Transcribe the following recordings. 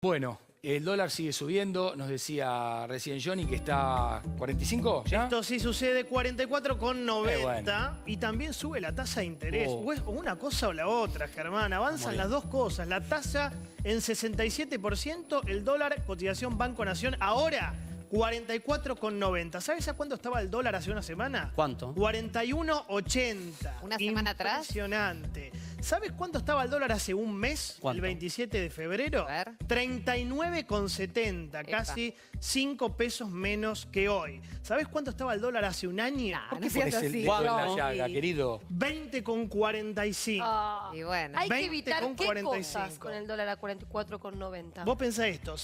Bueno, el dólar sigue subiendo, nos decía recién Johnny que está 45 ya. Esto sí sucede, 44,90. Bueno. Y también sube la tasa de interés. Oh. O es una cosa o la otra, Germán. Avanzan las dos cosas. La tasa en 67%, el dólar, cotización Banco Nación, ahora 44,90. ¿Sabes a cuánto estaba el dólar hace una semana? ¿Cuánto? 41,80. ¿Una semana atrás? Impresionante. ¿Sabes cuánto estaba el dólar hace un mes? ¿Cuánto? El 27 de febrero. A ver. 39,70. Epa. Casi 5 pesos menos que hoy. ¿Sabes cuánto estaba el dólar hace un año? ¿Por no qué seas pones el así. dedo en la ¿Cuánto? llaga, querido? 20,45. Ah, Y bueno. hay que 20 evitar con qué 45. cosas con el dólar a 44,90. Vos pensás esto,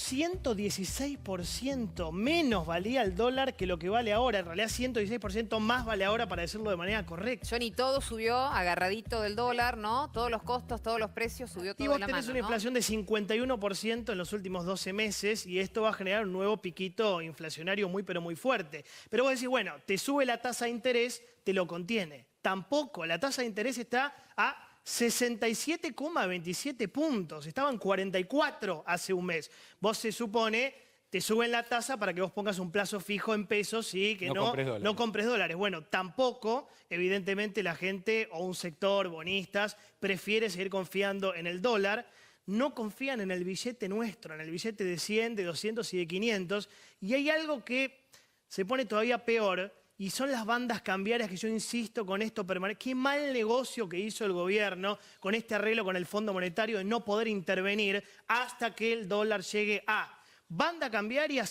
116% menos valía el dólar que lo que vale ahora. En realidad 116% más vale ahora, para decirlo de manera correcta. Johnny, todo subió agarradito del dólar, ¿no? Todos los costos, todos los precios, subió todo Y de vos la tenés mano, una ¿no? inflación de 51% en los últimos 12 meses y esto va a generar un nuevo piquito inflacionario muy pero muy fuerte. Pero vos decís, bueno, te sube la tasa de interés, te lo contiene. Tampoco, la tasa de interés está a 67,27 puntos. Estaban 44 hace un mes. Vos se supone, te suben la tasa para que vos pongas un plazo fijo en pesos y que No compres dólares. no compres dólares. Bueno, tampoco, evidentemente, la gente o un sector, bonistas, prefiere seguir confiando en el dólar. No confían en el billete nuestro, en el billete de 100, de 200 y de 500. Y hay algo que se pone todavía peor, y son las bandas cambiarias que yo insisto con esto permanente. Qué mal negocio que hizo el gobierno con este arreglo con el Fondo Monetario de no poder intervenir hasta que el dólar llegue a banda cambiaria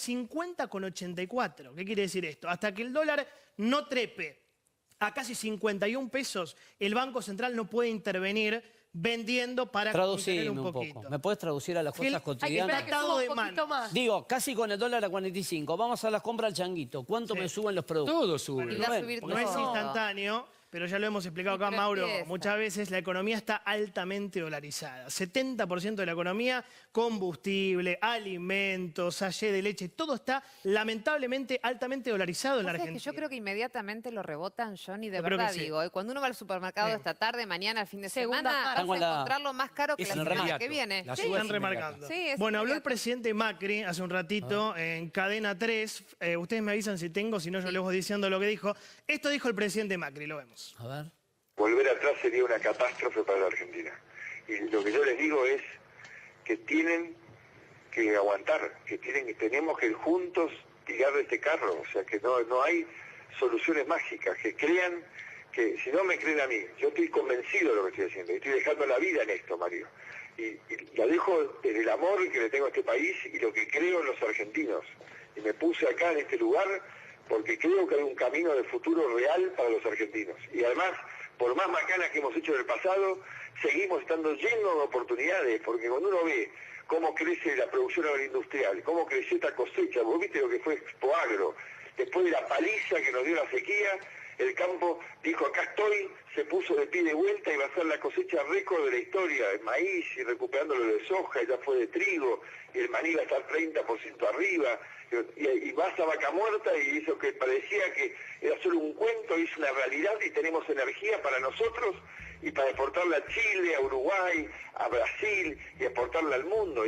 50,84. ¿Qué quiere decir esto? Hasta que el dólar no trepe a casi 51 pesos, el Banco Central no puede intervenir vendiendo para Traducir contener un poquito. poco. ¿Me puedes traducir a las Que el- cosas hay que Hay que cotidianas? esperar que suba de un poquito mano. más. Digo, casi con el dólar a 45. Vamos a las compras al changuito. ¿Cuánto me suben los productos? Todo sube. Y va a Bueno, subir No es todo. instantáneo, pero ya lo hemos explicado acá, pero Mauro, empieza. muchas veces la economía está altamente dolarizada. 70% de la economía, combustible, alimentos, sallé de leche, todo está lamentablemente altamente dolarizado en la ¿Vos sabés Argentina. que yo creo que inmediatamente lo rebotan, Johnny, de Yo creo verdad que sí. digo. Cuando uno va al supermercado Sí. esta tarde, mañana, el fin de Segunda semana, mano. vas a Con la- encontrarlo más caro que Es la semana inmediato. que viene. La Sí. suba Están es remarcando. Sí, es Bueno, habló el inmediato. presidente Macri hace un ratito en Cadena 3. Ustedes me avisan si tengo, si no yo les voy diciendo lo que dijo. Esto dijo el presidente Macri, lo vemos. A ver. Volver atrás sería una catástrofe para la Argentina. Y lo que yo les digo es que tienen que aguantar, tenemos que juntos tirar de este carro, o sea que no hay soluciones mágicas, que crean, que si no me creen a mí, yo estoy convencido de lo que estoy haciendo, estoy dejando la vida en esto, Mario. Y la dejo desde el amor que le tengo a este país y lo que creo en los argentinos. Y me puse acá en este lugar porque creo que hay un camino de futuro real para los argentinos. Y además, por más macanas que hemos hecho en el pasado, seguimos estando llenos de oportunidades, porque cuando uno ve cómo crece la producción agroindustrial, cómo creció esta cosecha, vos viste lo que fue Expoagro, después de la paliza que nos dio la sequía, el campo dijo, acá estoy, se puso de pie de vuelta y va a ser la cosecha récord de la historia, el maíz y recuperándolo de soja, ya fue de trigo, y el maní va a estar 30% arriba, y vas a Vaca Muerta y eso que parecía que era solo un cuento, es una realidad y tenemos energía para nosotros y para exportarla a Chile, a Uruguay, a Brasil y exportarla al mundo.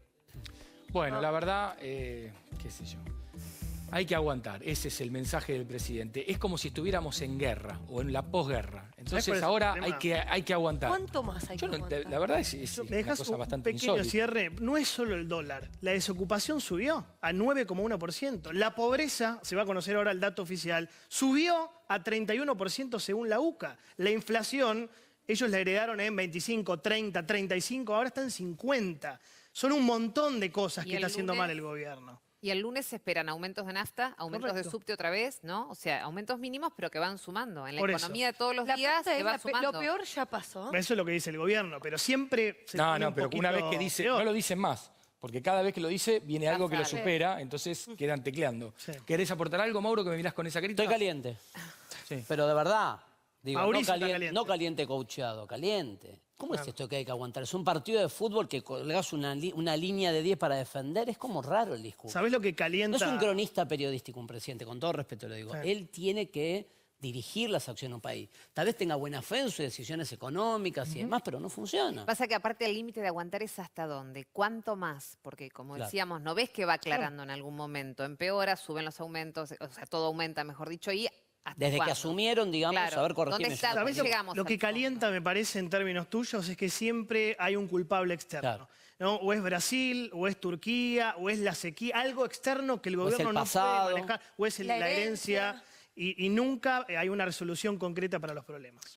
Bueno, la verdad, qué sé yo. Hay que aguantar, ese es el mensaje del presidente. Es como si estuviéramos en guerra o en la posguerra. cuál Entonces es el ahora problema? hay que aguantar. ¿Cuánto más hay que Yo no- aguantar? La verdad es ¿Me una dejas cosa un bastante pequeño insólita. cierre? No es solo el dólar. La desocupación subió a 9,1%. La pobreza, se va a conocer ahora el dato oficial, subió a 31% según la UCA. La inflación, ellos la heredaron en 25, 30, 35, ahora está en 50. Son un montón de cosas Y que el está haciendo lunes- mal el gobierno. Y el lunes se esperan aumentos de nafta, aumentos Correcto. de subte otra vez, ¿no? O sea, aumentos mínimos, pero que van sumando. En la Por eso. economía de todos los La días pregunta se es, va sumando. lo peor ya pasó. Eso es lo que dice el gobierno, pero siempre se No, pone un pero una vez poquito que dice, peor. no lo dicen más. Porque cada vez que lo dice, viene algo que lo sale. supera, entonces quedan tecleando. Sí. ¿Querés aportar algo, Mauro, que me mirás con esa carita? Estoy caliente. Sí. Pero de verdad. Digo, Mauricio está caliente. no caliente coacheado, caliente. ¿Cómo es esto que hay que aguantar? Es un partido de fútbol que colgás una línea de 10 para defender. Es como raro el discurso. ¿Sabés lo que calienta? No es un cronista periodístico, un presidente, con todo respeto lo digo. Sí. Él tiene que dirigir las acciones de un país. Tal vez tenga buena fe en sus decisiones económicas y demás, pero no funciona. Pasa que aparte el límite de aguantar es hasta dónde, cuánto más, porque como Claro. decíamos, no ves que va aclarando en algún momento, empeora, suben los aumentos, o sea, todo aumenta, mejor dicho, y ¿hasta Desde que cuándo? asumieron, digamos, Claro. a ver, corregime ¿Dónde si está? estoy ¿Dónde mal. llegamos Lo que al fondo? calienta, me parece, en términos tuyos, es que siempre hay un culpable externo. Claro. ¿No? O es Brasil, o es Turquía, o es la sequía, algo externo que el O es el gobierno no pasado. puede manejar, o es La la herencia, herencia. y nunca hay una resolución concreta para los problemas.